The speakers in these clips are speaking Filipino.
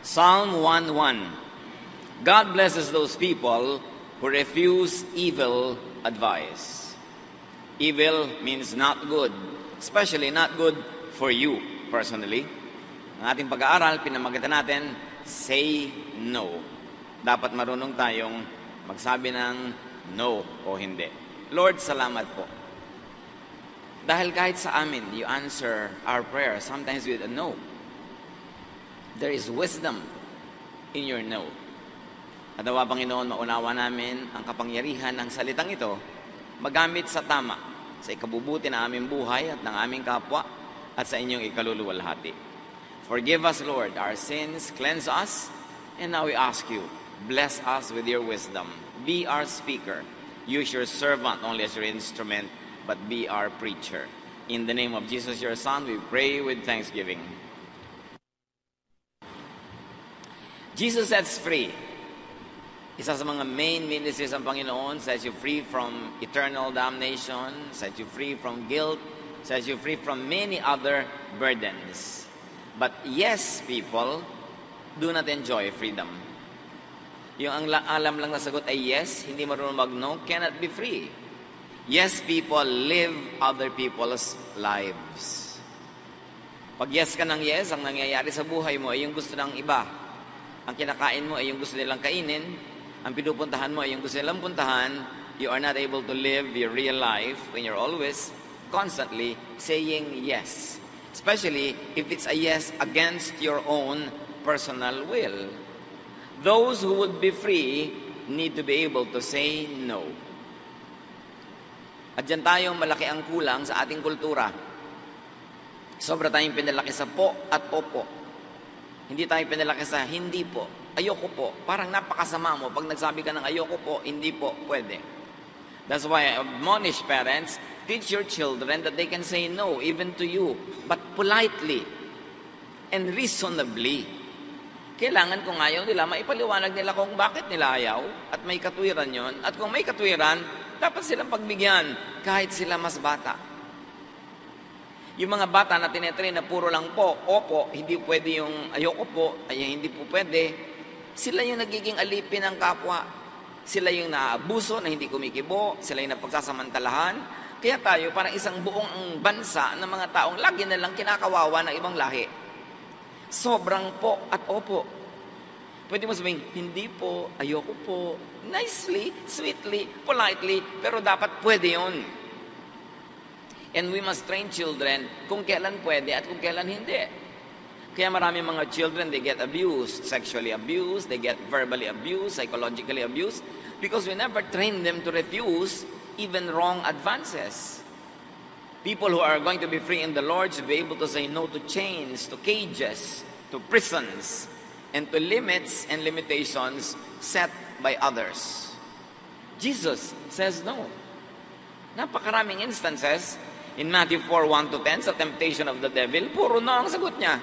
Psalm 1:1. God blesses those people who refuse evil advice. Evil means not good, especially not good for you personally. Ang ating pag-aaral, pinamagatan natin, say no. Dapat marunong tayong magsabi ng no o hindi. Lord, salamat po. Dahil kahit sa amin, you answer our prayer sometimes with a no. There is wisdom in your no. At nawa, Panginoon, maunawa namin ang kapangyarihan ng salitang ito magamit sa tama, sa ikabubuti ng aming buhay at ng aming kapwa at sa inyong ikaluluwalhati. Forgive us, Lord, our sins, cleanse us, and now we ask you, bless us with your wisdom. Be our speaker. Use your servant only as your instrument, but be our preacher. In the name of Jesus, your Son, we pray with thanksgiving. Jesus sets free. Isa sa mga main ministries ng Panginoon, sets you free from eternal damnation, sets you free from guilt, sets you free from many other burdens. But yes, people do not enjoy freedom. Yung ang alam lang na sagot ay yes, hindi marunong mag-no, cannot be free. Yes, people live other people's lives. Pag yes ka ng yes, ang nangyayari sa buhay mo ay yung gusto ng iba. Ang kinakain mo ay yung gusto nilang kainin. Ang pinupuntahan mo ay yung gusto nilang puntahan. You are not able to live your real life when you're always, constantly saying yes. Especially if it's a yes against your own personal will. Those who would be free need to be able to say no. At dyan tayong malaki ang kulang sa ating kultura. Sobra tayong pinalaki sa po at opo. Hindi tayo pinalaki sa hindi po, ayoko po. Parang napakasama mo. Pag nagsabi ka ng ayoko po, hindi po, pwede. That's why I admonish parents, teach your children that they can say no, even to you, but politely and reasonably. Kailangan kung ayaw nila, maipaliwanag nila kung bakit nila ayaw at may katwiran yon. At kung may katwiran, dapat silang pagbigyan kahit sila mas bata. Yung mga bata na tinetrain na puro lang po, opo, hindi pwede yung ayoko po, ay hindi po pwede, sila yung nagiging alipin ng kapwa. Sila yung naabuso na hindi kumikibo, sila yung napagsasamantalahan. Kaya tayo, parang isang buong bansa ng mga taong lagi na lang kinakawawa ng ibang lahi. Sobrang po at opo. Pwede mo sabihin, hindi po, ayoko po, nicely, sweetly, politely, pero dapat pwede yun. And we must train children kung kailan pwede at kung kailan hindi. Kaya marami mga children, they get abused, sexually abused, they get verbally abused, psychologically abused, because we never train them to refuse even wrong advances. People who are going to be free in the Lord should be able to say no to chains, to cages, to prisons, and to limits and limitations set by others. Jesus says no. Napakaraming instances. In Matthew 4:1-10, sa temptation of the devil, puro no ang sagot niya.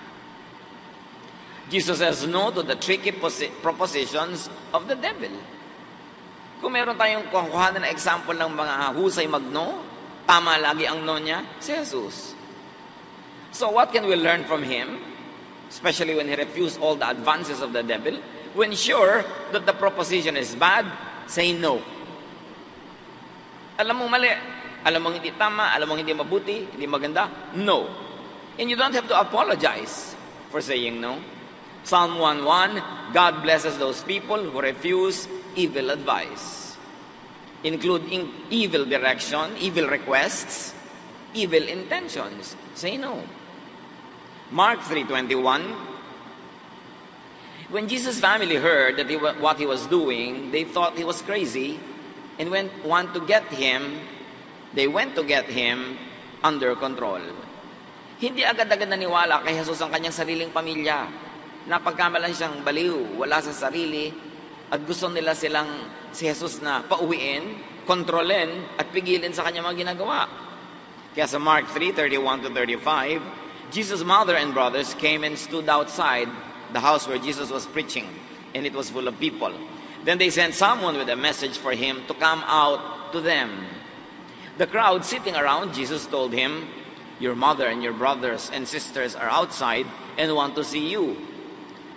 Jesus says no to the tricky propositions of the devil. Kung meron tayong kukuhanan na example ng mga husay mag-no, tama lagi ang no niya, si Jesus. So what can we learn from him? Especially when he refused all the advances of the devil. When sure that the proposition is bad, say no. Alam mo mali. Alam mong hindi tama, alam mong hindi mabuti, hindi maganda, no. And you don't have to apologize for saying no. Psalm 1:1, God blesses those people who refuse evil advice, including evil direction, evil requests, evil intentions. Say no. Mark 3:21, when Jesus' family heard that what he was doing, they thought he was crazy and want to get him. They went to get him under control. Hindi agad-agad naniwala kay Jesus ang kanyang sariling pamilya. Napagkamalan siyang baliw, wala sa sarili, at gusto nila silang si Jesus na pauwiin, kontrolin, at pigilin sa kanyang mga ginagawa. Kaya sa Mark 3:31-35, Jesus' mother and brothers came and stood outside the house where Jesus was preaching, and it was full of people. Then they sent someone with a message for him to come out to them. The crowd sitting around Jesus told him, "Your mother and your brothers and sisters are outside and want to see you."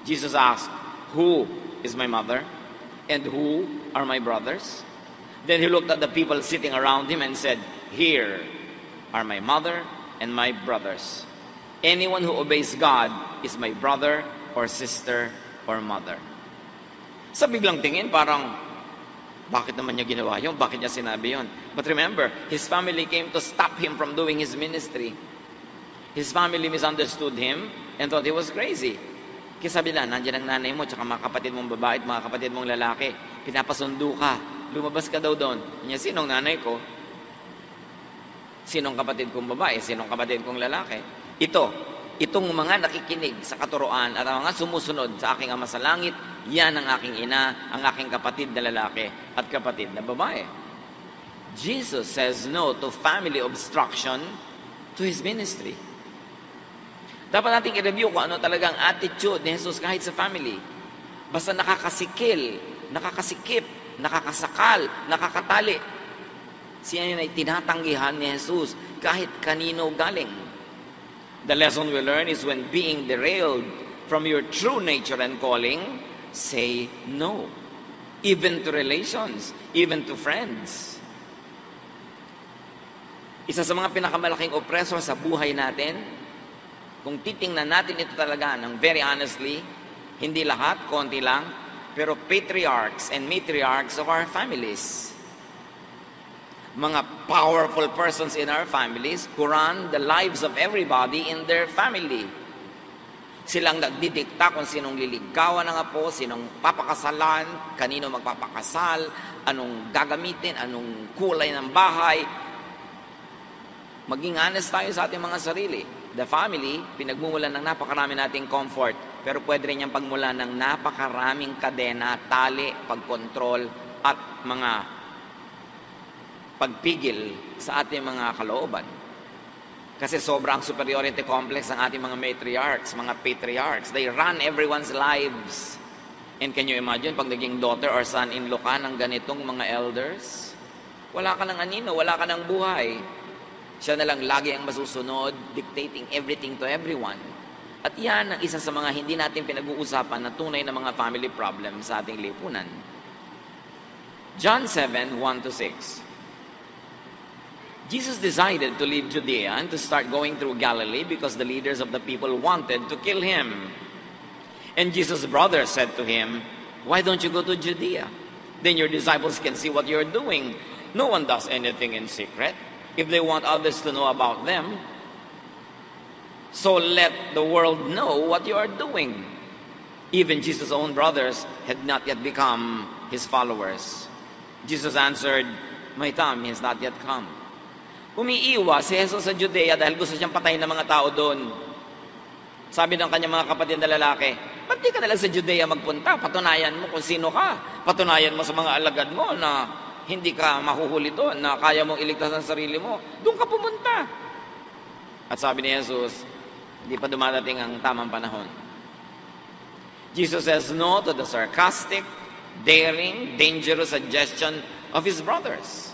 Jesus asked, "Who is my mother? And who are my brothers?" Then he looked at the people sitting around him and said, "Here are my mother and my brothers. Anyone who obeys God is my brother or sister or mother." Sa biglang tingin, parang, bakit naman niya ginawa yun? Bakit niya sinabi yun? But remember, his family came to stop him from doing his ministry. His family misunderstood him and thought he was crazy. Kaya sabi nila, nandiyan ang nanay mo, tsaka mga kapatid mong babae at mga kapatid mong lalaki. Pinapasundo ka. Lumabas ka daw doon. Niya, sinong nanay ko? Sinong kapatid kong babae? Sinong kapatid kong lalaki? Itong mga nakikinig sa katuroan at ang mga sumusunod sa aking Ama sa langit, yan ang aking ina, ang aking kapatid na lalaki at kapatid na babae. Jesus says no to family obstruction to His ministry. Dapat nating i-review kung ano talagang attitude ni Jesus kahit sa family. Basta nakakasikip, nakakasakal, nakakatali. Siya yun ay tinatanggihan ni Jesus kahit kanino galing. The lesson we learn is when being derailed from your true nature and calling, say no. Even to relations, even to friends. Isa sa mga pinakamalaking oppressor sa buhay natin, kung titingnan natin ito talaga ng very honestly, hindi lahat, konti lang, pero patriarchs and matriarchs of our families. Mga powerful persons in our families who run the lives of everybody in their family. Silang nagdidikta kung sinong liligawan ng apo, sinong papakasalan, kanino magpapakasal, anong gagamitin, anong kulay ng bahay. Maging honest tayo sa ating mga sarili. The family, pinagmumulan ng napakarami nating comfort, pero pwede rin niyang pagmulan ng napakaraming kadena, tali, pagkontrol, at mga pagpigil sa ating mga kalooban. Kasi sobrang superiority complex ng ating mga matriarchs, mga patriarchs. They run everyone's lives. And can you imagine, pag naging daughter or son-in-law ka ng ganitong mga elders, wala ka ng anino, wala ka ng buhay. Siya na lang lagi ang masusunod, dictating everything to everyone. At yan ang isa sa mga hindi natin pinag-uusapan na tunay na mga family problems sa ating lipunan. John 7:1-6. Jesus decided to leave Judea and to start going through Galilee because the leaders of the people wanted to kill him. And Jesus' brothers said to him, "Why don't you go to Judea? Then your disciples can see what you're doing. No one does anything in secret. If they want others to know about them, so let the world know what you are doing." Even Jesus' own brothers had not yet become his followers. Jesus answered, "My time has not yet come." Umiiwas si Jesus sa Judea dahil gusto siyang patayin ng mga tao doon. Sabi ng kanyang mga kapatid na lalaki, "Ba't di ka nalang sa Judea magpunta? Patunayan mo kung sino ka. Patunayan mo sa mga alagad mo na hindi ka mahuhuli doon, na kaya mong iligtas ang sarili mo. Doon ka pumunta." At sabi ni Jesus, hindi pa dumadating ang tamang panahon. Jesus says no to the sarcastic, daring, dangerous suggestion of his brothers.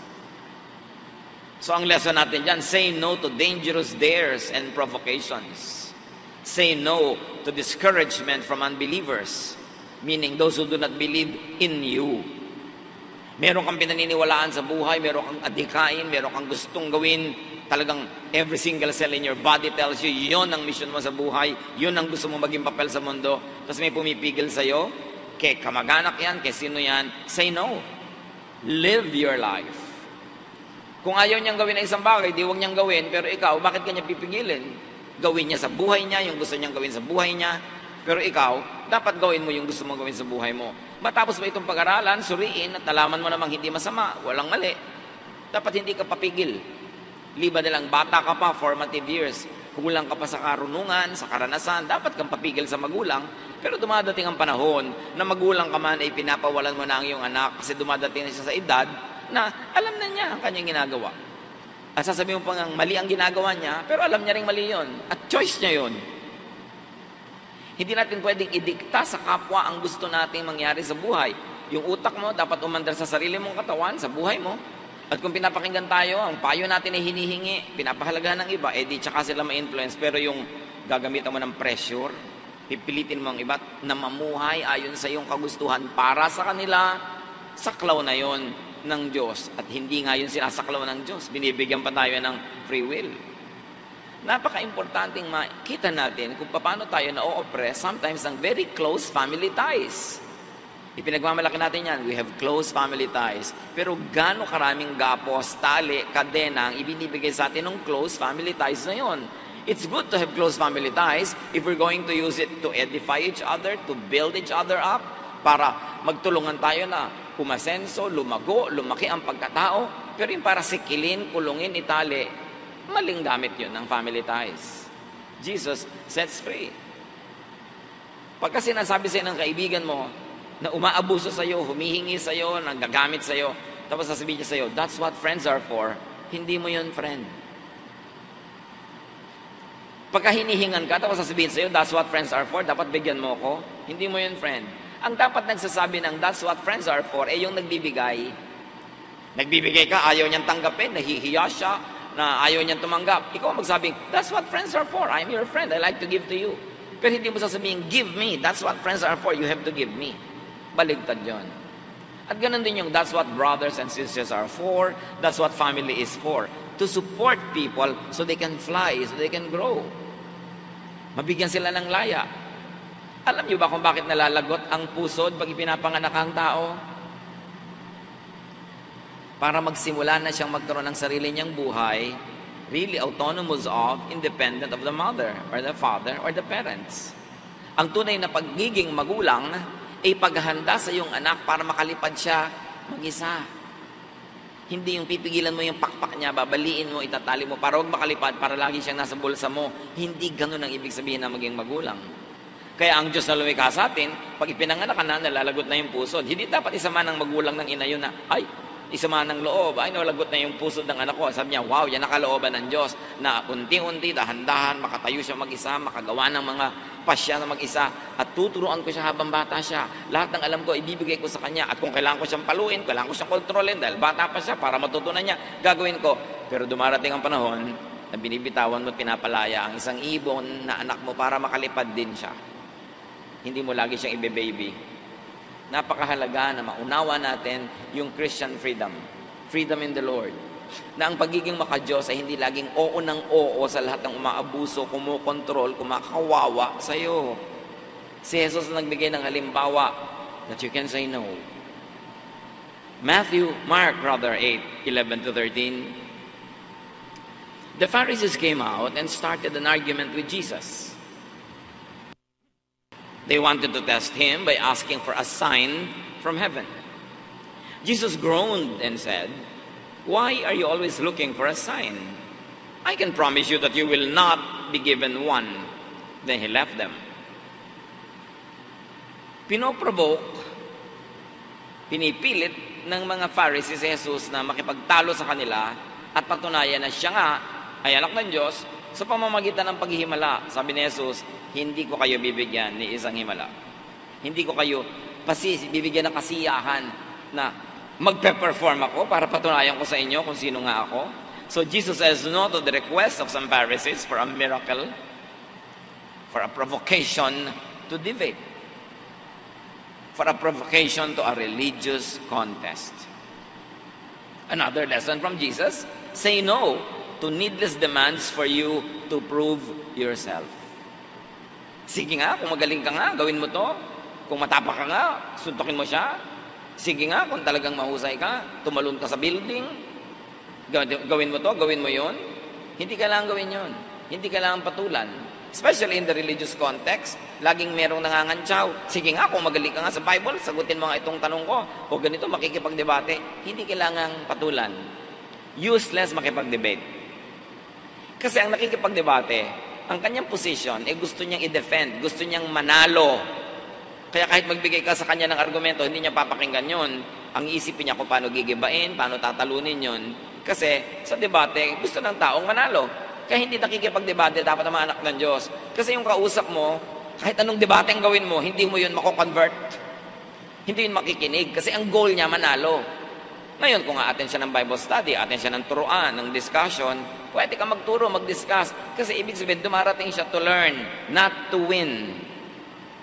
So ang lesson natin dyan, say no to dangerous dares and provocations. Say no to discouragement from unbelievers, meaning those who do not believe in you. Meron kang pinaniniwalaan sa buhay, meron kang adhikain, meron kang gustong gawin, talagang every single cell in your body tells you, yun ang mission mo sa buhay, yun ang gusto mo maging papel sa mundo, tapos may pumipigil sa'yo, kay kamag-anak yan, kay sino yan, say no. Live your life. Kung ayaw niyang gawin ang isang bagay, di huwag niyang gawin, pero ikaw, bakit kanya pipigilin? Gawin niya sa buhay niya, yung gusto niyang gawin sa buhay niya, pero ikaw, dapat gawin mo yung gusto mong gawin sa buhay mo. Matapos mo itong pag-aralan, suriin, at nalaman mo namang hindi masama, walang mali. Dapat hindi ka papigil. Liba na lang, bata ka pa, formative years, kulang ka pa sa karunungan, sa karanasan, dapat kang papigil sa magulang, pero dumadating ang panahon na magulang ka man ay pinapawalan mo na ang iyong anak kasi dumadating na siya sa edad na alam na niya ang kanyang ginagawa. At sasabihin mo pang mali ang ginagawa niya, pero alam niya rin mali yon at choice niya yon. Hindi natin pwedeng idikta sa kapwa ang gusto nating mangyari sa buhay. Yung utak mo dapat umandar sa sarili mong katawan, sa buhay mo. At kung pinapakinggan tayo, ang payo natin ay hinihingi, pinapahalagahan ng iba, di tsaka sila ma-influence. Pero yung gagamitan mo ng pressure, Pipilitin mo ang iba na mamuhay ayon sa iyong kagustuhan para sa kanila, saklaw na yon ng Diyos. At hindi nga yun sinasaklaw ng Diyos. Binibigyan pa tayo ng free will. Napaka-importanting makita natin kung paano tayo na-oppress sometimes ng very close family ties. Ipinagmamalaki natin yan. We have close family ties. Pero gaano karaming gapos, tali, kadena ang ibinibigay sa atin ng close family ties na yon. It's good to have close family ties if we're going to use it to edify each other, to build each other up, para magtulungan tayo na umasenso, lumago, lumaki ang pagkatao. Pero yung para sikilin, kulungin, itali, maling gamit yun ng family ties. Jesus sets free. Pagka sinasabi sa'yo ng kaibigan mo na umaabuso sa'yo, humihingi sa'yo, nagagamit sa'yo, tapos sasabihin niya sa'yo, that's what friends are for, hindi mo yun friend. Pagka hinihingan ka, tapos sasabihin sa'yo, that's what friends are for, dapat bigyan mo ko, hindi mo yun friend. Ang dapat nagsasabi ng that's what friends are for, yung nagbibigay. Nagbibigay ka, ayaw niyang tanggapin, nahihiya siya, na ayaw niyang tumanggap. Ikaw magsabing, that's what friends are for, I'm your friend, I like to give to you. Pero hindi mo sasabihin, give me, that's what friends are for, you have to give me. Baligtad yun. At ganun din yung that's what brothers and sisters are for, that's what family is for. To support people so they can fly, so they can grow. Mabigyan sila ng laya. Alam niyo ba kung bakit nalalagot ang pusod pag ipinapanganak ang tao? Para magsimula na siyang magkaroon ng sarili niyang buhay, really autonomous of, independent of the mother, or the father, or the parents. Ang tunay na pagiging magulang ay paghahanda sa iyong anak para makalipad siya mag-isa. Hindi yung pipigilan mo yung pakpak niya, babaliin mo, itatali mo para huwag makalipad, para lagi siyang nasa bulsa mo. Hindi ganun ang ibig sabihin na maging magulang. Kaya ang Diyos na lumikha sa atin, pag ipinanganak ka na, nalalagot na yung pusod. Hindi dapat isama ng magulang ng ina yun na, ay, isama ng loob, ay, nalagot na yung pusod ng anak ko. Sabi niya, wow, yan nakalooban ng Diyos na unti-unti, dahan-dahan, makatayo siya mag-isa, makagawa ng mga pasya na mag-isa, at tuturuan ko siya habang bata siya. Lahat ng alam ko, ibibigay ko sa kanya. At kung kailangan ko siyang paluin, kailangan ko siyang kontrolin, dahil bata pa siya, para matutunan niya, gagawin ko. Pero dumarating ang panahon na binibitawan mo at pinapalaya ang isang ibon na anak mo para makalipad din siya. Hindi mo lagi siyang ibe-baby. Napakahalaga na maunawa natin yung Christian freedom. Freedom in the Lord. Na ang pagiging maka-Diyos ay hindi laging oo ng oo sa lahat ng umaabuso, kumukontrol, kumakawawa sa iyo. Si Jesus nagbigay ng halimbawa that you can say no. Mark 8:11-13. The Pharisees came out and started an argument with Jesus. They wanted to test him by asking for a sign from heaven. Jesus groaned and said, "Why are you always looking for a sign? I can promise you that you will not be given one." Then he left them. Pinoprovoke, pinipilit ng mga Pharisees si Jesus na makipagtalo sa kanila at patunayan na siya nga ay anak ng Diyos sa pamamagitan ng paghihimala. Sabi ni Jesus, hindi ko kayo bibigyan ni isang himala. Hindi ko kayo bibigyan ng kasiyahan na magpe-perform ako para patunayan ko sa inyo kung sino nga ako. So Jesus says no to the request of some Pharisees for a miracle, for a provocation to debate, for a provocation to a religious contest. Another lesson from Jesus, say no to needless demands for you to prove yourself. Sige nga, kung magaling ka nga, gawin mo to. Kung matapak ka nga, suntukin mo siya. Sige nga, kung talagang mahusay ka, tumalon ka sa building, gawin mo to, gawin mo yon. Hindi kailangan gawin yon. Hindi kailangan patulan. Especially in the religious context, laging merong nangangantsaw. Sige nga, kung magaling ka nga sa Bible, sagutin mo nga itong tanong ko. O ganito, makikipagdebate. Hindi kailangan patulan. Useless makipagdebate. Kasi ang nakikipagdebate, ang kanyang position, gusto niyang i-defend, gusto niyang manalo. Kaya kahit magbigay ka sa kanya ng argumento, hindi niya papakinggan yun. Ang isipin niya kung paano gigibain, paano tatalunin yun. Kasi sa debate, gusto ng taong manalo. Kaya hindi nakikipagdebate, dapat ang mga anak ng Diyos. Kasi yung kausap mo, kahit anong debate ang gawin mo, hindi mo yun mako-convert. Hindi yun makikinig. Kasi ang goal niya, manalo. Ngayon, kung aaten siya ng Bible study, aaten siya ng turuan, ng discussion, pwede ka magturo, mag-discuss. Kasi ibig sabihin, dumarating siya to learn, not to win.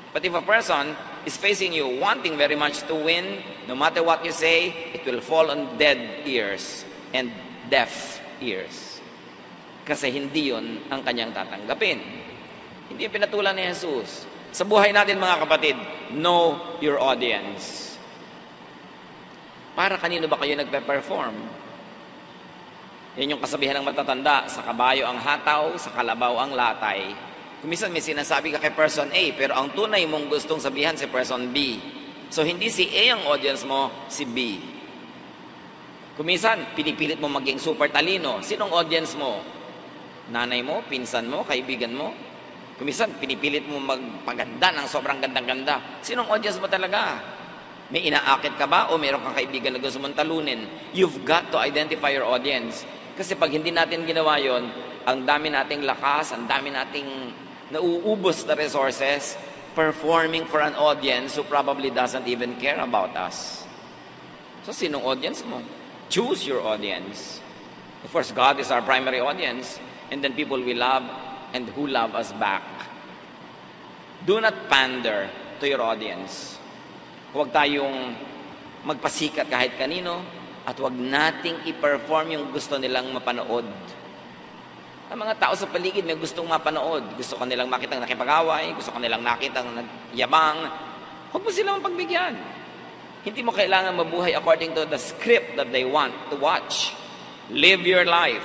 But if a person is facing you wanting very much to win, no matter what you say, it will fall on dead ears and deaf ears. Kasi hindi yun ang kanyang tatanggapin. Hindi yung pinatulan ni Jesus. Sa buhay natin mga kapatid, know your audience. Para kanino ba kayo nagpe-perform? Yan yung kasabihan ng matatanda, sa kabayo ang hataw, sa kalabaw ang latay. Kumisan may sinasabi ka kay person A, pero ang tunay mong gustong sabihan si person B. So hindi si A ang audience mo, si B. Kumisan, pinipilit mo maging super talino. Sinong audience mo? Nanay mo, pinsan mo, kaibigan mo? Kumisan, pinipilit mo magpaganda ng sobrang gandang-ganda. Sinong audience mo talaga? May inaakit ka ba o meron kang kaibigan na gusto mong talunin? You've got to identify your audience. Kasi pag hindi natin ginawa yon, ang dami nating lakas, ang dami nating nauubos na resources performing for an audience who probably doesn't even care about us. So, sinong audience mo? Choose your audience. Of course, God is our primary audience, and then people we love and who love us back. Do not pander to your audience. Huwag tayong magpasikat kahit kanino at huwag nating i-perform yung gusto nilang mapanood. Ang mga tao sa paligid may gustong mapanood. Gusto ka nilang makitang nakipag-away, gusto ka nilang nakitang nagyabang. Huwag mo silang pagbigyan. Hindi mo kailangan mabuhay according to the script that they want to watch. Live your life.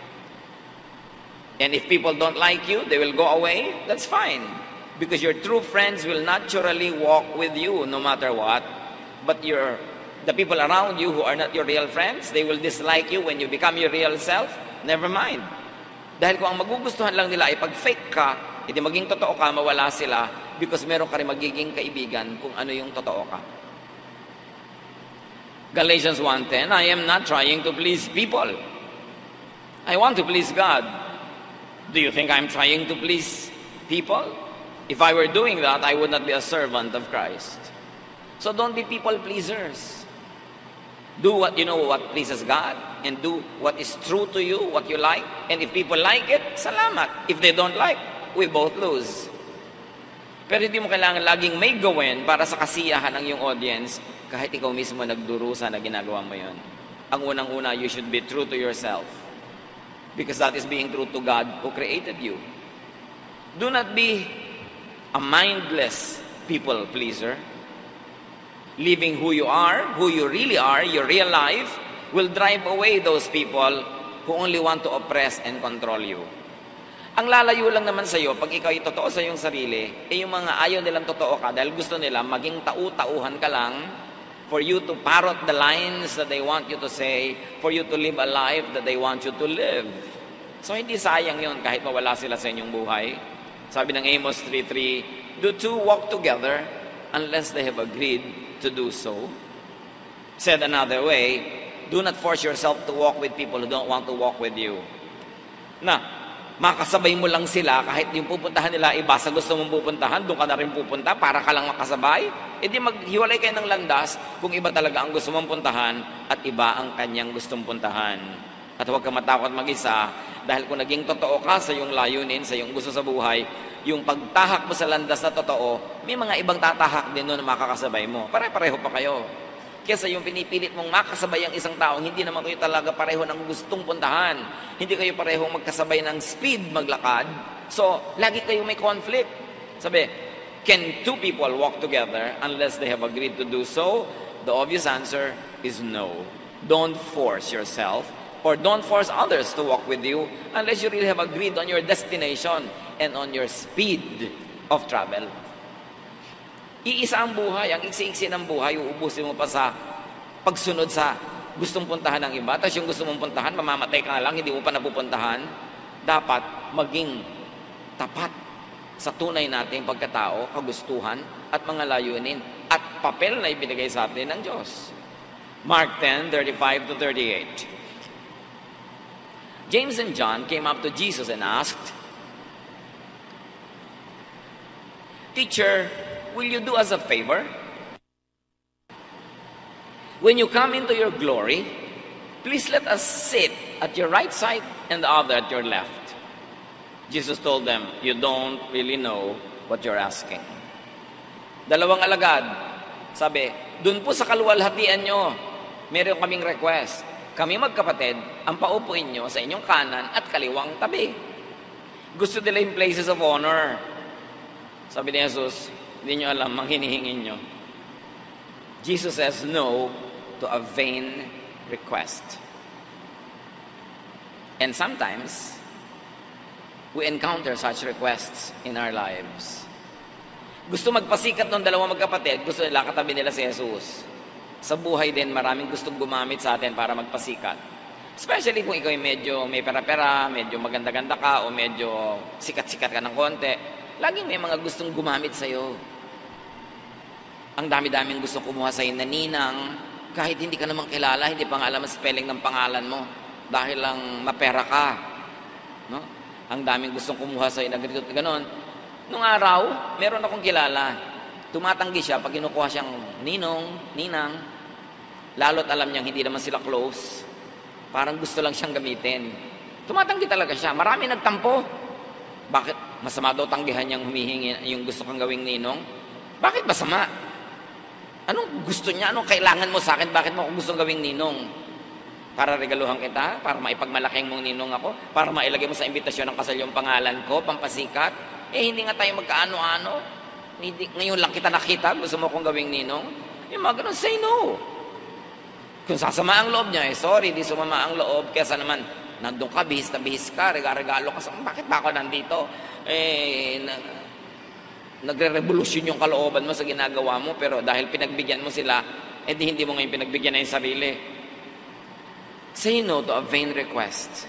And if people don't like you, they will go away. That's fine. Because your true friends will naturally walk with you no matter what. But the people around you who are not your real friends, they will dislike you when you become your real self. Never mind. Dahil kung ang magugustuhan lang nila ay pag-fake ka, hindi maging totoo ka, mawala sila because meron ka rin magiging kaibigan kung ano yung totoo ka. Galatians 1:10, I am not trying to please people. I want to please God. Do you think I'm trying to please people? If I were doing that, I would not be a servant of Christ. So don't be people pleasers. Do what you know what pleases God and do what is true to you, what you like. And if people like it, salamat. If they don't like, we both lose. Pero hindi mo kailangan laging may gawin para sa kasiyahan ng iyong audience kahit ikaw mismo nagdurusa na ginagawa mo yun. Ang unang-una, you should be true to yourself. Because that is being true to God who created you. Do not be a mindless people pleaser. Living who you really are, your real life, will drive away those people who only want to oppress and control you. Ang lalayo lang naman sa'yo, pag ikaw ay totoo sa iyong sarili, yung mga ayaw nilang totoo ka dahil gusto nila maging tau-tauhan ka lang for you to parrot the lines that they want you to say, for you to live a life that they want you to live. So hindi sayang yun kahit mawala sila sa inyong buhay. Sabi ng Amos 3:3, do two walk together unless they have agreed to do so. Said another way, do not force yourself to walk with people who don't want to walk with you. Na, makasabay mo lang sila kahit yung pupuntahan nila iba sa gusto mong pupuntahan, doon ka na rin pupunta para ka lang makasabay. E di maghiwalay kayo ng landas kung iba talaga ang gusto mong puntahan at iba ang kanyang gustong puntahan. At huwag ka matakot mag-isa dahil kung naging totoo ka sa iyong layunin, sa iyong gusto sa buhay, yung pagtahak mo sa landas na totoo, may mga ibang tatahak din doon na makakasabay mo. Pare-pareho pa kayo. Kesa yung pinipilit mong makasabay ang isang tao, hindi naman kayo talaga pareho ng gustong puntahan. Hindi kayo parehong magkasabay ng speed maglakad. So, lagi kayo may conflict. Sabi, can two people walk together unless they have agreed to do so? The obvious answer is no. Don't force yourself or don't force others to walk with you unless you really have agreed on your destination and on your speed of travel. Iisa ang buhay, ang iksi-iksi ng buhay, uubusin mo pa sa pagsunod sa gustong puntahan ng iba, tapos yung gusto mong puntahan, mamamatay ka na lang, hindi mo pa napupuntahan. Dapat maging tapat sa tunay nating pagkatao, kagustuhan, at mga layunin, at papel na ibinigay sa atin ng Diyos. Mark 10:35-38. James and John came up to Jesus and asked, Teacher, will you do us a favor? When you come into your glory, please let us sit at your right side and the other at your left. Jesus told them, you don't really know what you're asking. Dalawang alagad. Sabi, dun po sa kaluwalhatian nyo, meron kaming request. Kami magkapatid, ang paupuin nyo sa inyong kanan at kaliwang tabi. Gusto nila yung places of honor. Sabi ni Jesus, hindi nyo alam ang hinihingi nyo. Jesus says no to a vain request. And sometimes, we encounter such requests in our lives. Gusto magpasikat ng dalawang magkapatid, gusto nila katabi nila si Jesus. Sa buhay din, maraming gustong gumamit sa atin para magpasikat. Especially kung ikaw ay medyo may pera-pera, medyo maganda-ganda ka, o medyo sikat-sikat ka ng konti. Laging may mga gustong gumamit sa'yo. Ang dami-daming gustong kumuha sa'yo na ninang, kahit hindi ka namang kilala, hindi pa nga alam ang spelling ng pangalan mo, dahil lang mapera ka. No? Ang daming gustong kumuha sa'yo na ganito at ganon. Nung araw, meron akong kilala. Tumatanggi siya pag kinukuha siyang ninang, lalo't alam niyang hindi naman sila close. Parang gusto lang siyang gamitin. Tumatanggi talaga siya. Marami nagtampo. Bakit? Masama daw tanggihan niyang humihingi yung gusto kang gawing ninong? Bakit masama? Anong gusto niya? Anong kailangan mo sa akin? Bakit mo ako gustong gawing ninong? Para regaluhan kita? Para maipagmalaking mong ninong ako? Para mailagay mo sa imbitasyon ng kasal yung pangalan ko? Pampasikat? Hindi nga tayo magkaano-ano. Ngayon lang kita nakita, gusto mo akong gawing ninong? Yung mga ganun, say no. Kung sasama ang loob niya, sorry, di sumama ang loob. Kesa naman, nandun ka, bihis na bihis ka, regalo ka. Bakit ba ako nandito? Nagre-revolusyon yung kalooban mo sa ginagawa mo, pero dahil pinagbigyan mo sila, hindi mo ngayon pinagbigyan na yung sarili. Say no to a vain request.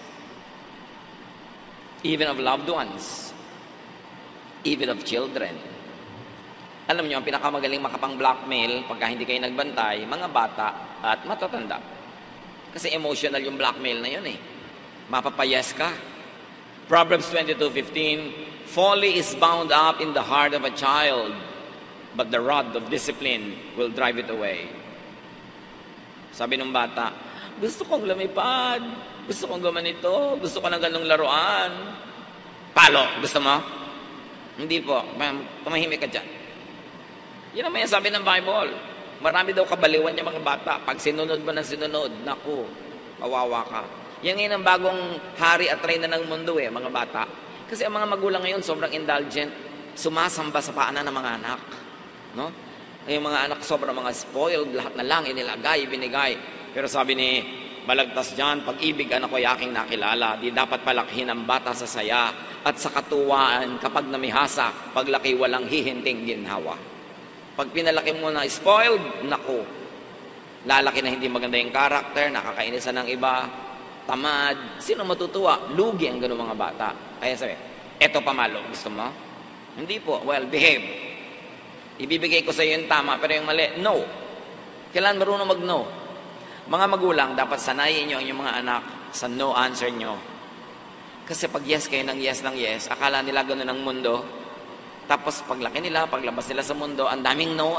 Even of loved ones. Even of children. Alam nyo, ang pinakamagaling makapang-blackmail pagka hindi kayo nagbantay, mga bata at matatanda. Kasi emotional yung blackmail na yun Mapapayas ka. Proverbs 22:15, folly is bound up in the heart of a child, but the rod of discipline will drive it away. Sabi ng bata, gusto kong lumipad, gusto kong gumanito, gusto ko ng ganong laruan. Palo, gusto mo? Hindi po, tumahimik ka dyan. Yan ang may sabi ng Bible. Marami daw kabaliwan niya mga bata. Pag sinunod mo ng sinunod, naku, kawawa ka. Yan ngayon ang bagong hari at reyna ng mundo mga bata. Kasi ang mga magulang ngayon sobrang indulgent. Sumasamba sa paanan ng mga anak. No? Yung mga anak sobrang mga spoiled, lahat na lang inilagay, binigay. Pero sabi ni Balagtas dyan, pag-ibig anak ko ay aking nakilala, di dapat palakhin ang bata sa saya at sa katuwaan kapag namihasa, paglaki walang hihinting ginhawa. Pag pinalaki mo na spoiled, naku, lalaki na hindi maganda yung karakter, nakakainisan ng iba, tamad, sino matutuwa? Lugi ang ganun mga bata. Kaya sabi, eto pamalo, gusto mo? Hindi po, well, behave. Ibibigay ko sa iyo yung tama, pero yung mali, no. Kailan marunong mag-no? Mga magulang, dapat sanayin nyo ang inyong mga anak sa no answer nyo. Kasi pag yes kayo ng yes, akala nila ganun ang mundo. Tapos paglaki nila, paglabas nila sa mundo, ang daming no,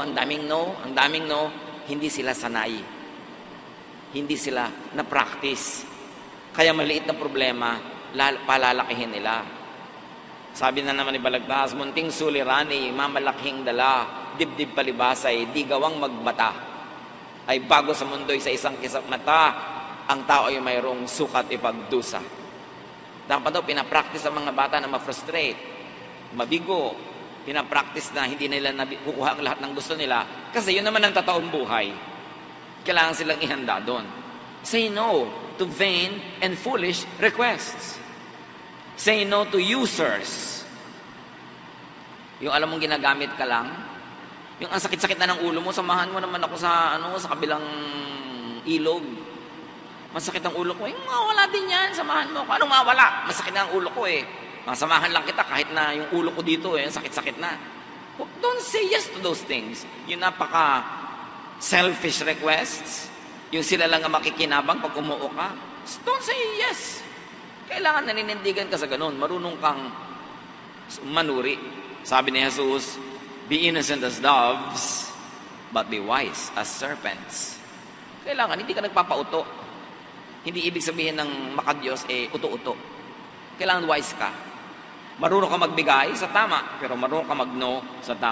hindi sila sanay. Hindi sila na-practice. Kaya maliit na problema, palalakihin nila. Sabi na naman ni Balagtas, munting sulirani, mamalaking dala, dibdib palibasay, di gawang magbata. Ay bago sa mundo'y sa isang kisap mata, ang tao ay mayroong sukat ipagdusa. Dapat daw pinapractice ang mga bata na ma-frustrate, mabigo, pinapractice na hindi nila kukuha ang lahat ng gusto nila kasi yun naman ang totoong buhay. Kailangan silang ihanda doon. Say no to vain and foolish requests. Say no to users. Yung alam mong ginagamit ka lang, yung ang sakit-sakit na ng ulo mo, samahan mo naman ako sa sa kabilang ilog. Masakit ang ulo ko, mawala din yan, samahan mo ako. Anong mawala? Masakit na ang ulo ko Masamahan lang kita kahit na yung ulo ko dito sakit-sakit na. Don't say yes to those things. Yung napaka selfish requests, yung sila lang ang makikinabang pag umuo ka. Don't say yes. Kailangan naninindigan ka sa ganun. Marunong kang manuri. Sabi ni Jesus, be innocent as doves, but be wise as serpents. Kailangan, hindi ka nagpapauto. Hindi ibig sabihin ng makadiyos, uto-uto. Kailangan wise ka. Marunong ka magbigay sa tama, pero marunong ka mag-no sa tama.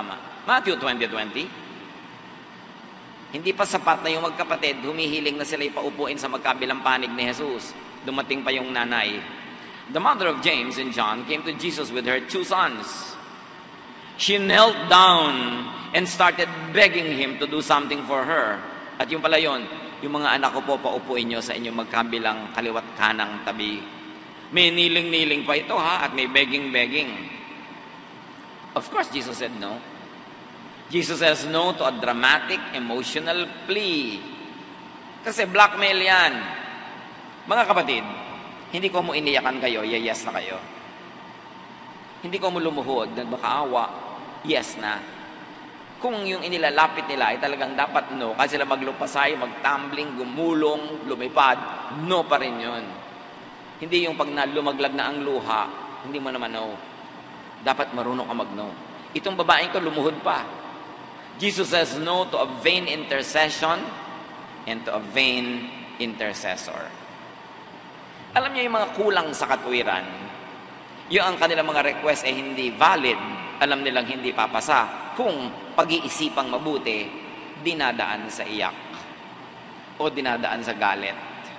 Matthew 20:20. Hindi pa sapat na yung magkapatid, humihiling na sila ipaupuin sa magkabilang panig ni Jesus. Dumating pa yung nanay. The mother of James and John came to Jesus with her 2 sons. She knelt down and started begging him to do something for her. At yung pala yun, yung mga anak ko po, paupuin nyo sa inyong magkabilang kaliwat kanang tabi. May niling-niling pa ito ha, at may begging-begging. Of course, Jesus said no. Jesus says no to a dramatic, emotional plea. Kasi blackmail yan. Mga kapatid, hindi ko mo iniyakan kayo, yes na kayo. Hindi ko mo lumuhod, nagmakaawa, yes na. Kung yung inilalapit nila ay talagang dapat no, kasi sila maglupasay, magtumbling, gumulong, lumipad, no pa rin yun. Hindi yung pag lumaglag na ang luha, hindi mo naman no. Dapat marunong ka mag-no. Itong babaeng ko lumuhod pa. Jesus says no to a vain intercession and to a vain intercessor. Alam niyo yung mga kulang sa katwiran, yung ang kanilang mga request ay hindi valid, alam nilang hindi papasa, kung pag-iisipang mabuti, dinadaan sa iyak o dinadaan sa galit.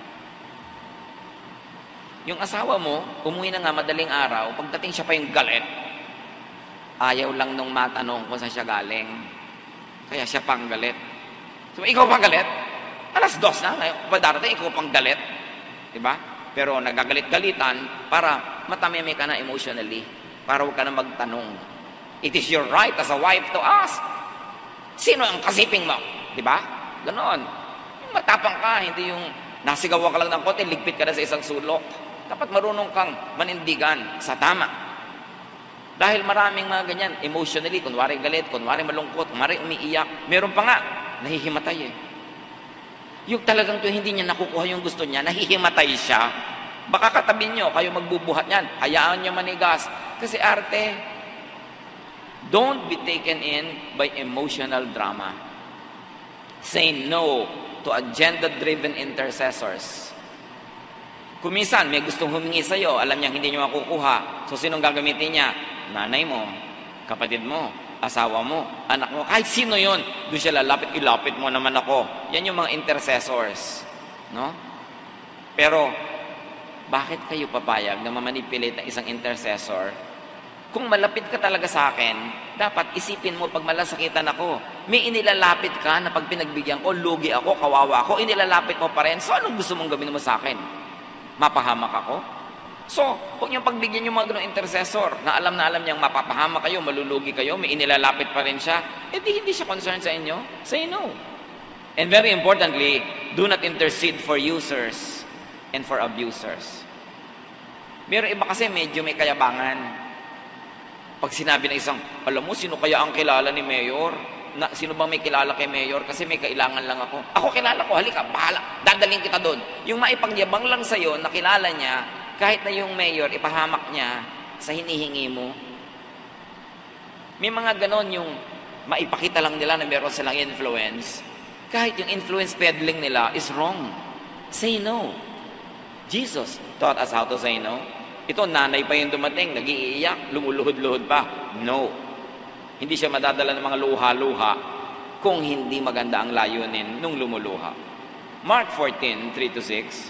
Yung asawa mo, umuwi na nga madaling araw, pagdating siya pa yung galit, ayaw lang nung matanong kung saan siya galing. Kaya siya pang galit. So, ikaw pang galit? 2:00 na, ngayon pa darating, ikaw pang galit. Diba? Pero nagagalit-galitan para matameme ka na emotionally, para huwag ka na magtanong. It is your right as a wife to ask, sino ang kasiping mo? Diba? Ganon. Yung matapang ka, hindi yung nasigawa ka lang ng konti, ligpit ka na sa isang sulok. Dapat marunong kang manindigan sa tama. Dahil maraming mga ganyan, emotionally, kunwari galit, kunwari malungkot, kunwari umiiyak. Meron pa nga, nahihimatay eh. Yung talagang hindi niya nakukuha yung gusto niya, nahihimatay siya. Baka katabi nyo, kayo magbubuhat niyan, hayaan nyo manigas. Kasi arte, don't be taken in by emotional drama. Say no to agenda-driven intercessors. Kung minsan, may gustong humingi sa'yo, alam niya hindi niya makukuha. So, sinong gagamitin niya? Nanay mo, kapatid mo, asawa mo, anak mo, kahit sino yon, doon siya lalapit, ilapit mo naman ako. Yan yung mga intercessors. No? Pero, bakit kayo papayag na mamanipulate ng isang intercessor? Kung malapit ka talaga sa akin, dapat isipin mo pag malasakitan ako. May inilalapit ka na pag pinagbigyan ko, lugi ako, kawawa ako, inilalapit mo pa rin. So, anong gusto mong gawin mo sa akin? Mapahamak ako? So, huwag niyong pagbigyan yung mga ganong intercessor na alam niyang mapapahamak kayo, malulugi kayo, may inilalapit pa rin siya, hindi siya concerned sa inyo. Say no. And very importantly, do not intercede for users and for abusers. Meron iba kasi medyo may kayabangan. Pag sinabi ng isang, alam mo, sino kaya ang kilala ni Mayor? Sino bang may kilala kay Mayor? Kasi may kailangan lang ako. Ako kilala ko, halika, bahala, dadaling kita doon. Yung maipagyabang lang sa'yo, nakilala niya, kahit na yung mayor, ipahamak niya sa hinihingi mo. May mga ganon yung maipakita lang nila na meron silang influence. Kahit yung influence peddling nila is wrong. Say no. Jesus taught us how to say no. Ito, nanay pa yung dumating, nag-iiyak, lumuluhod-luhod pa. No. Hindi siya madadala ng mga luha-luha kung hindi maganda ang layunin nung lumuluha. Mark 14:3-6.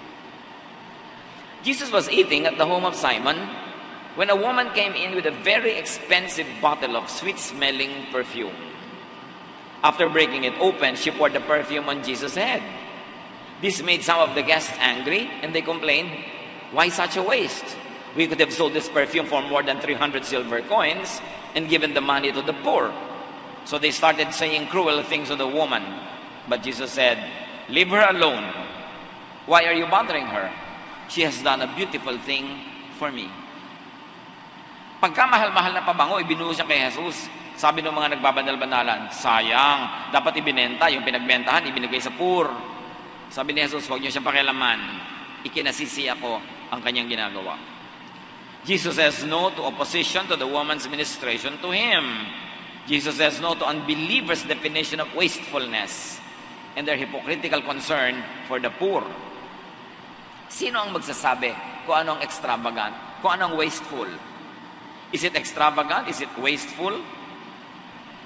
Jesus was eating at the home of Simon when a woman came in with a very expensive bottle of sweet-smelling perfume. After breaking it open, she poured the perfume on Jesus' head. This made some of the guests angry, and they complained, "Why such a waste? We could have sold this perfume for more than 300 silver coins and given the money to the poor." So they started saying cruel things to the woman. But Jesus said, "Leave her alone. Why are you bothering her? She has done a beautiful thing for me." Pagka mahal-mahal na pabango, ibinuhos siya kay Jesus. Sabi ng mga nagbabanal-banalan, sayang, dapat ibinenta, yung pinagbentahan, ibinigay sa poor. Sabi ni Jesus, huwag niyo siyang pakialaman. Ikinasisi ako ang kanyang ginagawa. Jesus says no to opposition to the woman's ministration to Him. Jesus says no to unbelievers' definition of wastefulness and their hypocritical concern for the poor. Sino ang magsasabi kung ano ang extravagant, kung ano ang wasteful? Is it extravagant? Is it wasteful?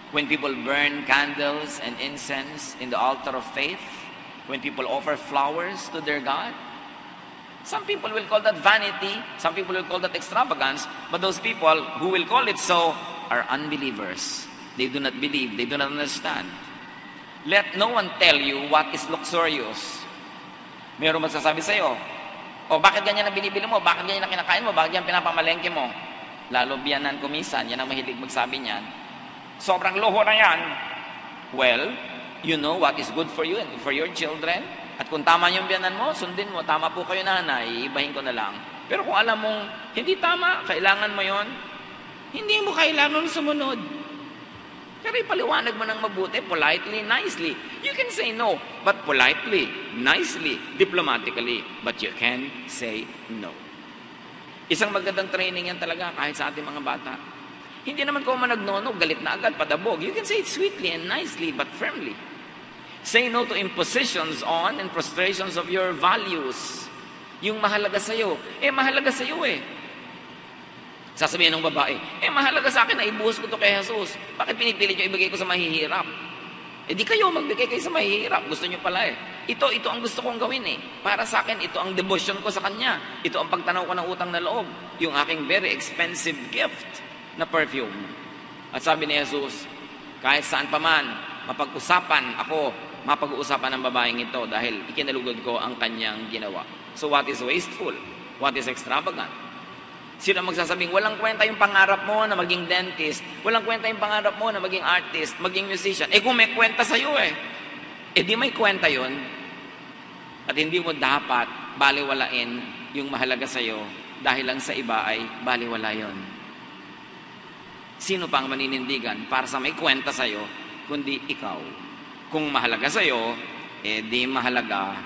when people burn candles and incense in the altar of faith, when people offer flowers to their God. Some people will call that vanity, some people will call that extravagance, but those people who will call it so are unbelievers. They do not believe, they do not understand. Let no one tell you what is luxurious. Mayroong magsasabi sa'yo, bakit ganyan ang binibili mo? Bakit ganyan ang kinakain mo? Bakit yan pinapamalengke mo? Lalo biyanan kumisan, yan ang mahilig magsabi niyan. Sobrang luho na yan. Well, you know what is good for you and for your children. At kung tama yung biyanan mo, sundin mo. Tama po kayo, nanay, ibahin ko na lang. Pero kung alam mong hindi tama, kailangan mo yon, hindi mo kailangan sumunod. Pero ipaliwanag mo ng mabuti, politely, nicely. You can say no, but politely, nicely, diplomatically. But you can say no. Isang magandang training yan talaga kahit sa ating mga bata. Hindi naman kung managnono, galit na agad, padabog. You can say it sweetly and nicely, but firmly. Say no to impositions on and frustrations of your values. Yung mahalaga sa'yo. Mahalaga sa'yo eh. Sasabihin ng babae, mahalaga sa akin na ibuhos ko to kay Jesus. Bakit pinipilit nyo ibigay ko sa mahihirap? Di kayo magbigay kayo sa mahihirap. Gusto nyo pala eh. Ito ang gusto kong gawin eh. Para sa akin, ito ang devotion ko sa Kanya. Ito ang pagtanaw ko ng utang na loob. Yung aking very expensive gift na perfume. At sabi ni Jesus, kahit saan pa man, mapag-uusapan ng babaeng ito dahil ikinalugod ko ang kanyang ginawa. So what is wasteful? What is extravagant? Sino magsasabing, walang kwenta yung pangarap mo na maging dentist, walang kwenta yung pangarap mo na maging artist, maging musician. Kung may kwenta sa'yo di may kwenta yun. At hindi mo dapat baliwalain yung mahalaga sa'yo dahil lang sa iba ay baliwala yun. Sino pa ang maninindigan para sa may kwenta sa'yo, kundi ikaw? Kung mahalaga sa'yo, di mahalaga.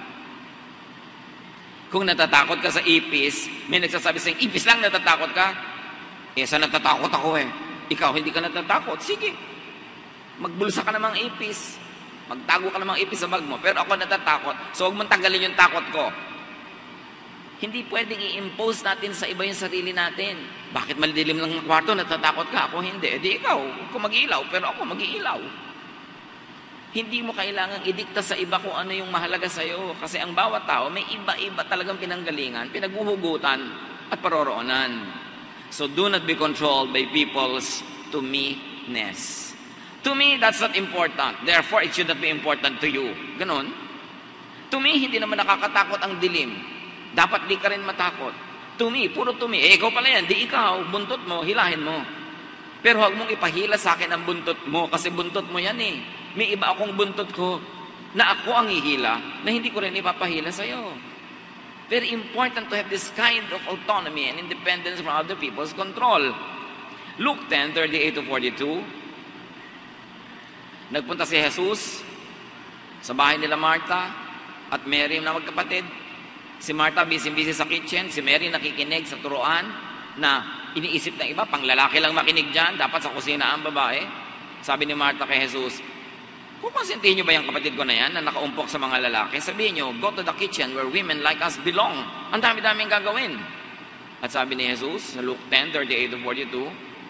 Kung natatakot ka sa ipis, may nagsasabi sa'yo, ipis lang natatakot ka? Sa natatakot ako Ikaw hindi ka natatakot. Sige, magbulsa ka namang ipis. Magtago ka namang ipis sa bag mo. Pero ako natatakot, so huwag mong tanggalin yung takot ko. Hindi pwedeng i-impose natin sa iba yung sarili natin. Bakit malidilim lang ng kwarto, natatakot ka? Ako hindi. Di ikaw, kung mag-iilaw, pero ako mag-iilaw. Hindi mo kailangang idikta sa iba kung ano yung mahalaga sa'yo. Kasi ang bawat tao, may iba-iba talagang pinanggalingan, pinaghuhugutan, at paroroonan. So do not be controlled by people's to-me-ness. To me, that's not important. Therefore, it should not be important to you. Ganon. To me, hindi naman nakakatakot ang dilim. Dapat di ka rin matakot. To me, puro to me. Ikaw pala yan. Di ikaw, buntot mo, hilahin mo. Pero huwag mong ipahila sa akin ang buntot mo kasi buntot mo yan May iba akong buntot ko na ako ang ihila na hindi ko rin ipapahila sa'yo. Very important to have this kind of autonomy and independence from other people's control. Luke 10:38-42. Nagpunta si Jesus sa bahay nila Martha at Mary na magkapatid. Si Martha busy-busy sa kitchen, si Mary nakikinig sa turuan na iniisip ng iba, pang lalaki lang makinig dyan, dapat sa kusina ang babae. Sabi ni Martha kay Jesus, kukonsintihin nyo ba yung kapatid ko na yan na nakaumpok sa mga lalaki? Sabihin nyo, go to the kitchen where women like us belong. Ang dami-daming gagawin. At sabi ni Jesus sa Luke 10:38-42,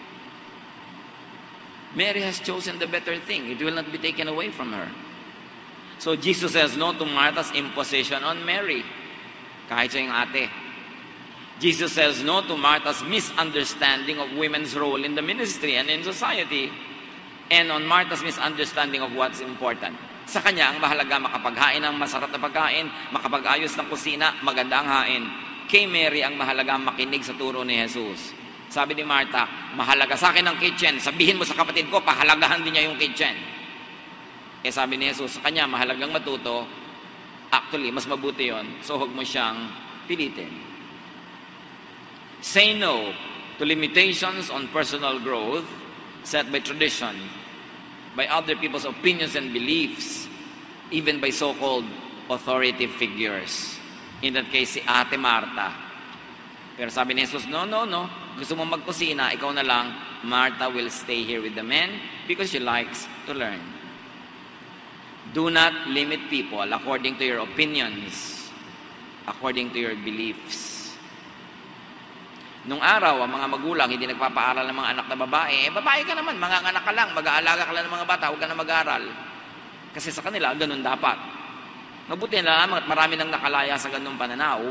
Mary has chosen the better thing. It will not be taken away from her. So Jesus says no to Martha's imposition on Mary. Kahit siya yung ate. Jesus says no to Martha's misunderstanding of women's role in the ministry and in society. And on Martha's misunderstanding of what's important. Sa kanya, ang mahalaga makapaghain ng masarap na pagkain, makapag-ayos ng kusina, maganda ang hain. Kay Mary, ang mahalaga makinig sa turo ni Jesus. Sabi ni Martha, mahalaga sa akin ang kitchen. Sabihin mo sa kapatid ko, pahalagahan din niya yung kitchen. Sabi ni Jesus, sa kanya, mahalagang matuto. Actually, mas mabuti yon. So, huwag mo siyang pilitin. Say no to limitations on personal growth set by tradition, by other people's opinions and beliefs, even by so-called authoritative figures. In that case, si Ate Martha. Pero sabi ni Jesus, no. Gusto mo magkusina, ikaw na lang. Martha will stay here with the men because she likes to learn. Do not limit people according to your opinions, according to your beliefs. Nung araw, ang mga magulang hindi nagpapaaral ng mga anak na babae, babae ka naman, mga anak ka lang, mag-aalaga ka lang ng mga bata, huwag ka na mag-aaral. Kasi sa kanila, ganun dapat. Mabuti na lamang at marami nang nakalaya sa ganung pananaw.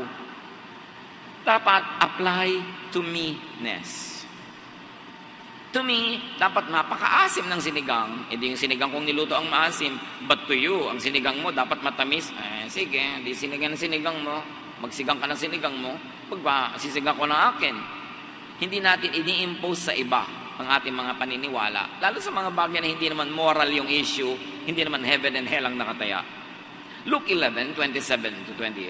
Dapat apply to me-ness. To me, dapat mapakaasim ng sinigang. Hindi yung sinigang kong niluto ang maasim. But to you, ang sinigang mo dapat matamis. Sige, di sinigang ng sinigang mo. Magsigang ka ng sinigang mo. Sisigang ko ng akin. Hindi natin ini-impose sa iba ang ating mga paniniwala. Lalo sa mga bagay na hindi naman moral yung issue, hindi naman heaven and hell ang nakataya. Luke 11:27 to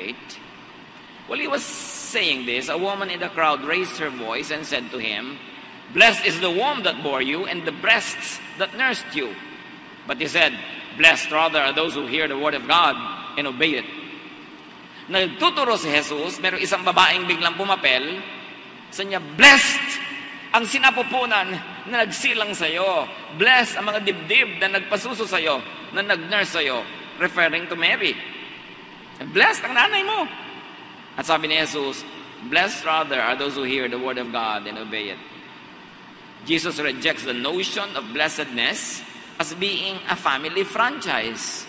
28. While he was saying this, a woman in the crowd raised her voice and said to him, "Blessed is the womb that bore you and the breasts that nursed you." But he said, "Blessed rather are those who hear the word of God and obey it." Nagtuturo si Jesus, meron isang babaeng biglang pumapel, sa niya, "Blessed ang sinapupunan na nagsilang sa'yo. Blessed ang mga dibdib na nagpasuso sa'yo, na nag-nurse sa'yo." Referring to Mary. Blessed ang nanay mo. At sabi ni Jesus, "Blessed rather are those who hear the word of God and obey it." Jesus rejects the notion of blessedness as being a family franchise,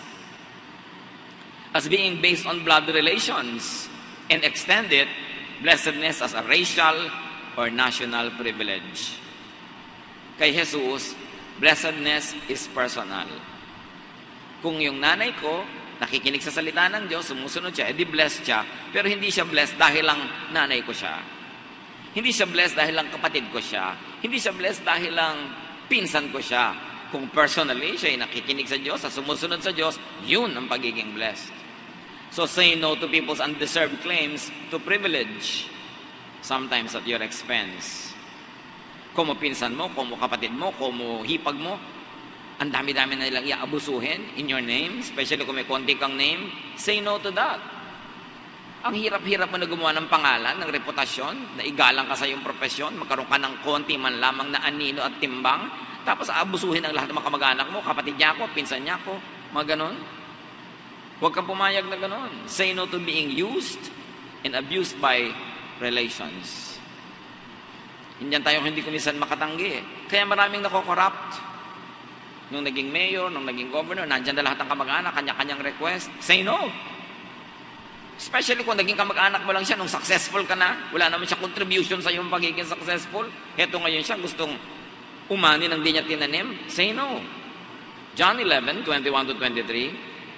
as being based on blood relations, and extend it, blessedness, as a racial or national privilege. Kay Jesus, blessedness is personal. Kung yung nanay ko, nakikinig sa salita ng Diyos, sumusunod siya, edi blessed siya, pero hindi siya blessed dahil lang nanay ko siya. Hindi siya blessed dahil lang kapatid ko siya. Hindi siya blessed dahil lang pinsan ko siya. Kung personally siya ay nakikinig sa Diyos, sa sumusunod sa Diyos, yun ang pagiging blessed. So say no to people's undeserved claims to privilege, sometimes at your expense. Kung mo pinsan mo, kung mo kapatid mo, kung mo hipag mo, ang dami-dami na nilang iaabusuhin in your name, especially kung may konti kang name, say no to that. Ang hirap-hirap mo na gumawa ng pangalan, ng reputasyon, na igalang ka sa iyong profesyon, magkaroon ka ng konti man lamang na anino at timbang, tapos aabusuhin ang lahat ng mga kamag-anak mo, kapatid niya ako, pinsan niya ako, mga ganon. Huwag kang pumayag na ganon. Say no to being used and abused by relations. Hindi tayo hindi kumisan makatanggi. Kaya maraming nako-corrupt. Nung naging mayor, nung naging governor, nandyan na lahat ng kamag-anak, kanya-kanyang request. Say no. Especially kung naging kamag-anak mo lang siya, nung successful ka na, wala naman siya contribution sa iyong pagiging successful. Heto ngayon siya, gustong umani ng di niya tinanim. Say no. John 11:21 to 23.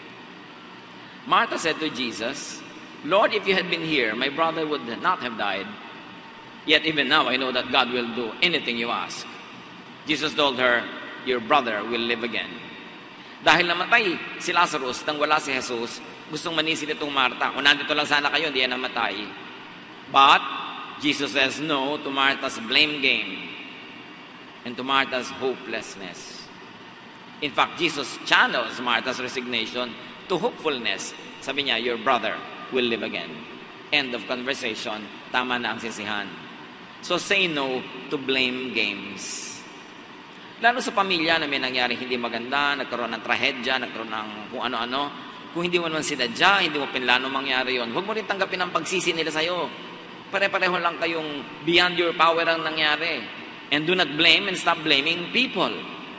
Martha said to Jesus, "Lord, if you had been here, my brother would not have died. Yet even now I know that God will do anything you ask." Jesus told her, "Your brother will live again." Dahil namatay si Lazarus nang wala si Jesus, gustong manisin itong Martha. Kung nandito lang sana kayo, hindi yan namatay. But Jesus says no to Martha's blame game and to Martha's hopelessness. In fact, Jesus channels Martha's resignation to hopefulness. Sabi niya, "Your brother will live again." End of conversation. Tama na ang sisihan. So say no to blame games. Lalo sa pamilya na may nangyari hindi maganda, nagkaroon ng trahedya, nagkaroon ng kung ano-ano. Kung hindi mo naman sinadya, hindi mo pinlano mangyari yon, huwag mo rin tanggapin ang pagsisi nila sa'yo. Pare-pareho lang kayong beyond your power ang nangyari. And do not blame and stop blaming people.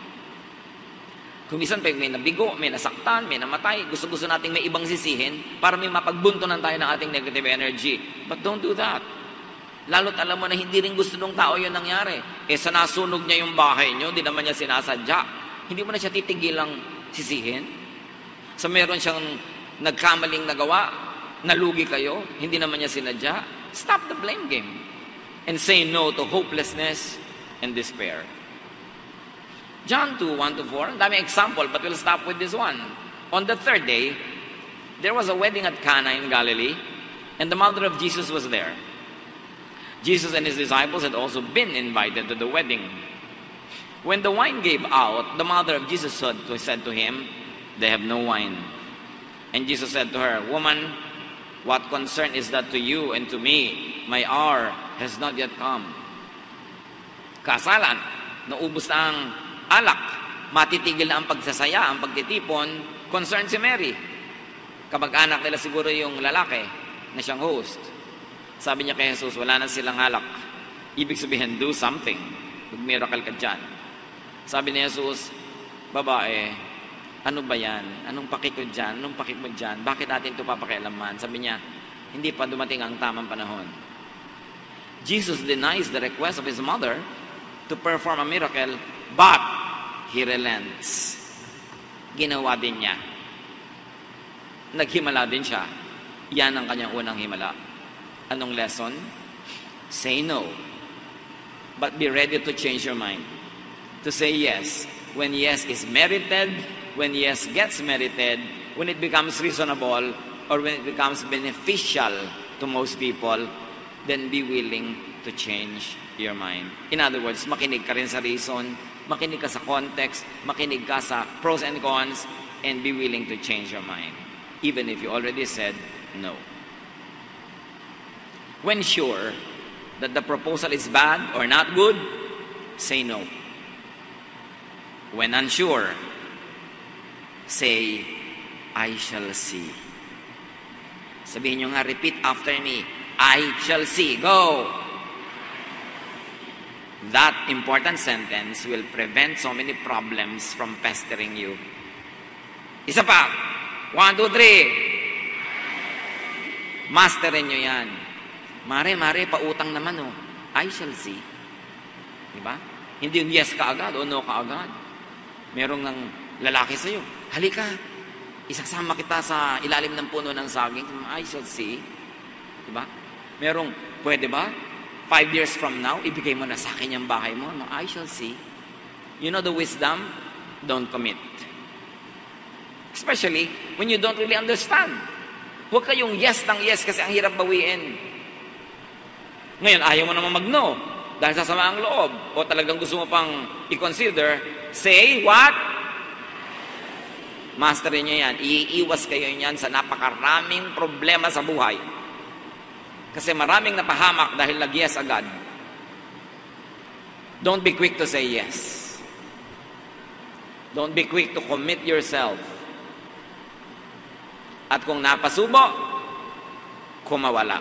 Kung minsan may nabigo, may nasaktan, may namatay, gusto-gusto nating may ibang sisihin para may mapagbuntunan tayo ng ating negative energy. But don't do that. Lalo't alam mo na hindi rin gusto ng tao yun nangyari. Sa nasunog niya yung bahay niyo, hindi naman niya sinasadya. Hindi mo na siya titigilang sisihin. Sa meron siyang nagkamaling nagawa, nalugi kayo, hindi naman niya sinadya. Stop the blame game. And say no to hopelessness and despair. John 2:1-4, ang daming example, but we'll stop with this one. On the third day, there was a wedding at Cana in Galilee, and the mother of Jesus was there. Jesus and his disciples had also been invited to the wedding. When the wine gave out, the mother of Jesus said to him, "They have no wine." And Jesus said to her, "Woman, what concern is that to you and to me? My hour has not yet come." Kasalan, naubos na ang alak, matitigil na ang pagsasaya, ang pagtitipon, concern si Mary. Kamag-anak nila siguro yung lalaki na siyang host. Sabi niya kay Jesus, wala na silang alak. Ibig sabihin, do something. Mag-miracle ka dyan. Sabi ni Jesus, babae, ano ba yan? Anong paki ko dyan? Anong paki mo dyan? Bakit natin ito papakialaman? Sabi niya, hindi pa dumating ang tamang panahon. Jesus denies the request of his mother to perform a miracle, but he relents. Ginawa din niya. Naghimala din siya. Yan ang kanyang unang himala. Anong lesson? Say no. But be ready to change your mind. To say yes. When yes is merited, when yes gets merited, when it becomes reasonable, or when it becomes beneficial to most people, then be willing to change your mind. In other words, makinig ka rin sa reason, makinig ka sa context, makinig ka sa pros and cons, and be willing to change your mind, even if you already said no. When sure that the proposal is bad or not good, say no. When unsure, say, I shall see. Sabihin nyo nga, repeat after me, I shall see. Go! That important sentence will prevent so many problems from pestering you. Isa pa. 1, 2, 3. Masterin nyo yan. Mare, pautang naman, oh. I shall see. Diba? Hindi yung yes ka agad o no ka agad. Merong ng lalaki sa'yo. Halika. Isasama kita sa ilalim ng puno ng saging. I shall see. Diba? Merong, pwede ba? 5 years from now, ibigay mo na sa akin yung bahay mo. No, I shall see. You know the wisdom? Don't commit. Especially when you don't really understand. Huwag kayong yes ng yes kasi ang hirap bawiin. Ngayon, ayaw mo naman mag-no dahil sa samaang loob o talagang gusto mo pang i-consider, say what? Masterin nyo yan. Iiwas kayo yan sa napakaraming problema sa buhay. Kasi maraming napahamak dahil nag-yes agad. Don't be quick to say yes. Don't be quick to commit yourself. At kung napasubo, kumawala.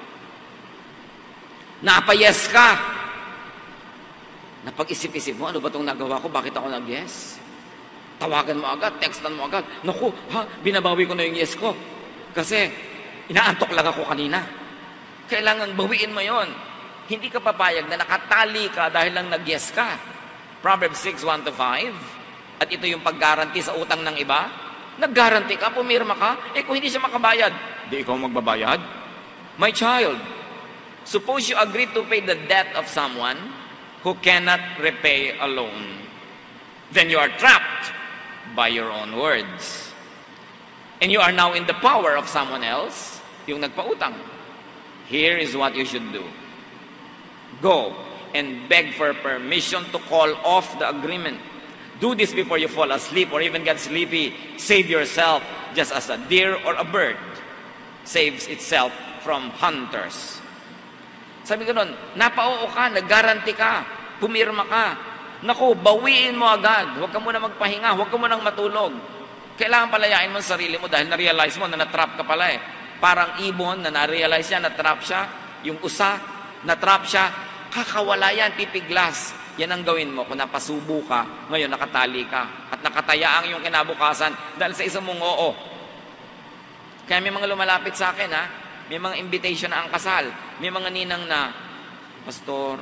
Napa-yes ka. Napag-isip-isip mo, ano ba itong nagawa ko? Bakit ako nag-yes? Tawagan mo agad, textan mo agad. Naku, binabawi ko na yung yes ko. Kasi, inaantok lang ako kanina. Kailangan bawiin mo yon. Hindi ka papayag na nakatali ka dahil lang nag-yes ka. Proverbs 6:1-5. At ito yung pag-guarantee sa utang ng iba. Nag-guarantee ka, pumirma ka. Kung hindi siya makabayad, di ikaw magbabayad. My child, suppose you agree to pay the debt of someone who cannot repay alone. Then you are trapped by your own words. And you are now in the power of someone else, yung nagpautang. Here is what you should do. Go and beg for permission to call off the agreement. Do this before you fall asleep or even get sleepy. Save yourself just as a deer or a bird saves itself from hunters. Sabi ko nun, napauo ka, nag-guarantee ka, pumirma ka. Naku, bawiin mo agad. Huwag ka muna magpahinga, huwag ka munang matulog. Kailangan palayain mo ang sarili mo dahil na-realize mo na na-trap ka pala eh. Parang ibon na na-realize siya, na-trap siya. Yung usa, na-trap siya. Kakawala yan, pipiglas. Yan ang gawin mo. Kung napasubo ka, ngayon nakatali ka. At nakataya ang iyong kinabukasan dahil sa isang mong oo. Kaya may mga lumalapit sa akin, ha? May mga invitation na ang kasal. May mga ninang na, Pastor,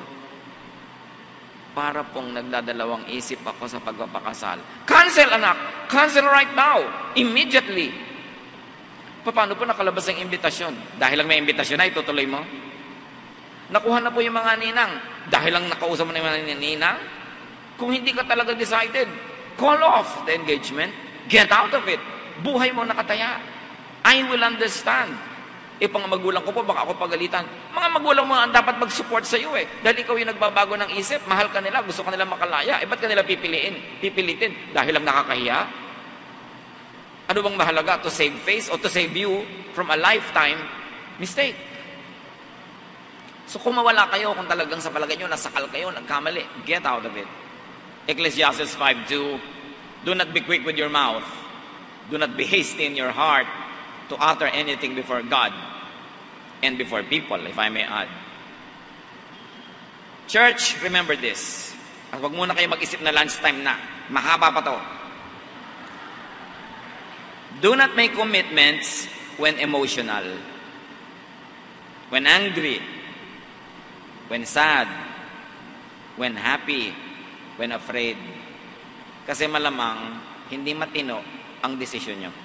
para pong nagdadalawang isip ako sa pagpapakasal. Cancel, anak! Cancel right now! Immediately! Paano po nakalabas ang imbitasyon? Dahil lang may imbitasyon na, itutuloy mo? Nakuha na po yung mga ninang. Dahil lang nakausap mo na yung mga ninang? Kung hindi ka talaga decided, call off the engagement. Get out of it. Buhay mo nakataya. I will understand. Pang magulang ko po, baka ako pagalitan. Mga magulang mo ang dapat mag-support sa iyo eh. Dahil ikaw yung nagbabago ng isip, mahal ka nila, gusto ka nila makalaya. Ba't ka nila pipilitin? Dahil lang nakakahiya? Ano bang mahalaga? To save face or to save you from a lifetime mistake? So kung mawala kayo, kung talagang sa palagay nyo, nasakal kayo, nagkamali, get out of it. Ecclesiastes 5:2, do not be quick with your mouth. Do not be hasty in your heart to utter anything before God and before people, if I may add. Church, remember this. At wag muna kayo mag-isip na lunchtime na. Mahaba pa to. Do not make commitments when emotional, when angry, when sad, when happy, when afraid. Kasi malamang, hindi matino ang desisyon nyo.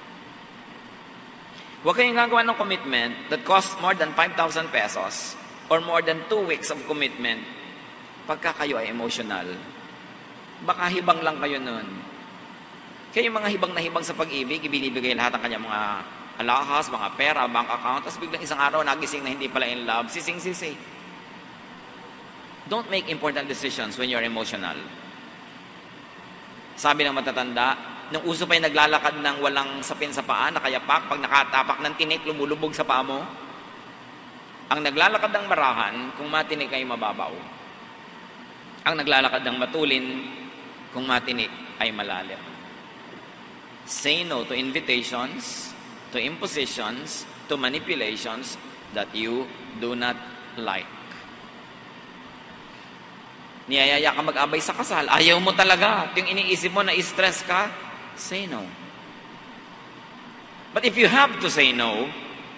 Huwag kayong gagawa ng commitment that costs more than 5,000 pesos or more than 2 weeks of commitment pagka kayo ay emotional. Baka hibang lang kayo nun. Kaya yung mga hibang na hibang sa pag-ibig, ibinibigay lahat ang kanyang mga alahas, mga pera, bank account, tapos biglang isang araw nagising na hindi pala in love, sising-sisi. Don't make important decisions when you're emotional. Sabi ng matatanda, nung uso pa yung naglalakad ng walang sapin sa paa, nakayapak, pag nakatapak ng tinik, lumulubog sa paa mo. Ang naglalakad ng marahan, kung matinik ay mababaw. Ang naglalakad ng matulin, kung matinik ay malalim. Say no to invitations, to impositions, to manipulations that you do not like. Niyayaya ka mag-abay sa kasal, ayaw mo talaga. Yung iniisip mo na stress ka, say no. But if you have to say no,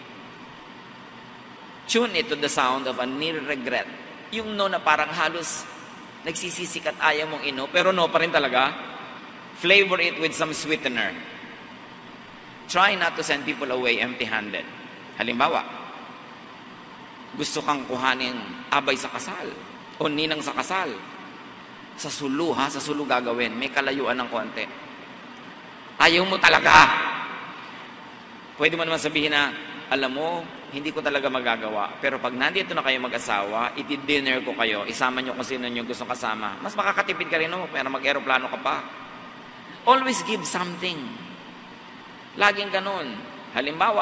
tune it to the sound of a near regret. Yung no na parang halos nagsisisik at ayaw mong ino, pero no pa rin talaga. Flavor it with some sweetener. Try not to send people away empty-handed. Halimbawa, gusto kang kuhanin abay sa kasal o ninang sa kasal. Sa sulu, ha? Sa sulu gagawin. May kalayuan ng konti. Ayaw mo talaga. Pwede mo naman sabihin na, alam mo, hindi ko talaga magagawa. Pero pag nandito na kayo mag-asawa, iti-dinner ko kayo, isama nyo kung sino nyo gustong kasama. Mas makakatipid ka rin, no? Pero mag-aeroplano ka pa. Always give something. Laging ganun. Halimbawa,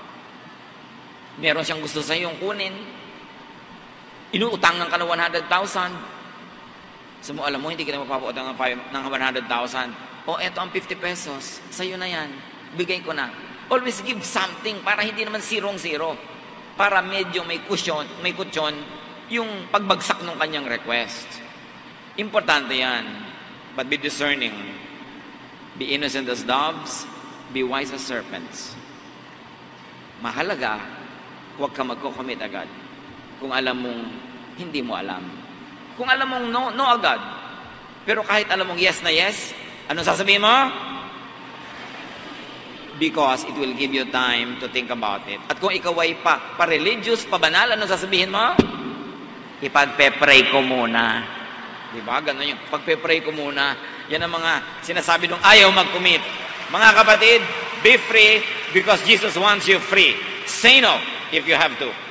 meron siyang gusto sa iyong kunin. Inuutangan ka ng 100,000. So mo, alam mo, hindi ka na mapapautang ng 100,000. O, eto ang 50 pesos. Sa'yo na yan. Bigay ko na. Always give something para hindi naman zero-zero. Para medyo may kutsyon yung pagbagsak ng kanyang request. Importante yan. But be discerning. Be innocent as doves. Be wise as serpents. Mahalaga, huwag ka magko-commit agad. Kung alam mong hindi mo alam. Kung alam mong no, no agad. Pero kahit alam mong yes na yes, anong sasabihin mo? Because it will give you time to think about it. At kung ikaw ay pa-religious, pa-banal, anong sasabihin mo? Ipagpe-pray ko muna. Diba? Ganun yung pagpe-pray ko muna. Yan ang mga sinasabi nung ayaw mag-commit. Mga kapatid, be free because Jesus wants you free. Say no if you have to.